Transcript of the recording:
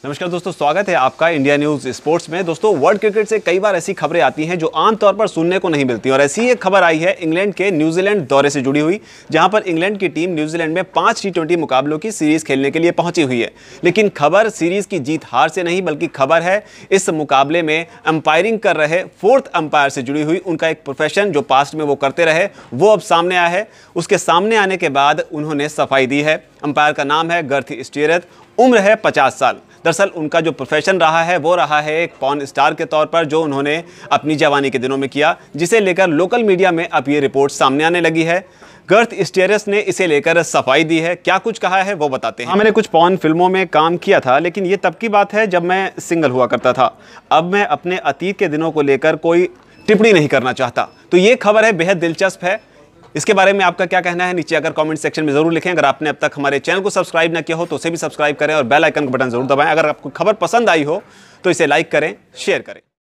नमस्कार दोस्तों, स्वागत है आपका इंडिया न्यूज स्पोर्ट्स में। दोस्तों, वर्ल्ड क्रिकेट से कई बार ऐसी खबरें आती हैं जो आमतौर पर सुनने को नहीं मिलती और ऐसी एक खबर आई है इंग्लैंड के न्यूजीलैंड दौरे से जुड़ी हुई, जहां पर इंग्लैंड की टीम न्यूजीलैंड में 5 T20 मुकाबलों की सीरीज खेलने के लिए पहुंची हुई है। लेकिन खबर सीरीज की जीत हार से नहीं, बल्कि खबर है इस मुकाबले में अंपायरिंग कर रहे 4th अंपायर से जुड़ी हुई। उनका एक प्रोफेशन जो पास्ट में वो करते रहे वो अब सामने आया है। उसके सामने आने के बाद उन्होंने सफाई दी है। अंपायर का नाम है गर्थ स्टीरैट, उम्र है 50 साल। दरअसल उनका जो प्रोफेशन रहा है वो रहा है एक पॉर्न स्टार के तौर पर, जो उन्होंने अपनी जवानी के दिनों में किया, जिसे लेकर लोकल मीडिया में अब ये रिपोर्ट सामने आने लगी है। गर्थ स्टीरैट ने इसे लेकर सफाई दी है। क्या कुछ कहा है वो बताते हैं। मैंने कुछ पॉर्न फिल्मों में काम किया था, लेकिन ये तब की बात है जब मैं सिंगल हुआ करता था। अब मैं अपने अतीत के दिनों को लेकर कोई टिप्पणी नहीं करना चाहता। तो ये खबर है, बेहद दिलचस्प है। इसके बारे में आपका क्या कहना है नीचे अगर कमेंट सेक्शन में जरूर लिखें। अगर आपने अब तक हमारे चैनल को सब्सक्राइब ना किया हो तो उसे भी सब्सक्राइब करें और बेल आइकन का बटन जरूर दबाएं। अगर आपको खबर पसंद आई हो तो इसे लाइक करें, शेयर करें।